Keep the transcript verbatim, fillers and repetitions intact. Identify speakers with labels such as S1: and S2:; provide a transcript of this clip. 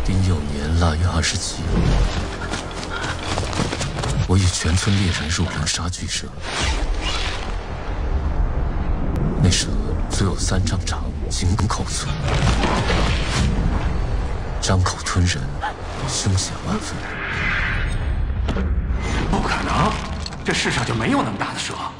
S1: 丁酉年腊月二十七，我与全村猎人入林杀巨蛇。那蛇足有三丈长，颈口粗，张口吞人，凶险万分。
S2: 不可能，这世上就没有那么大的蛇。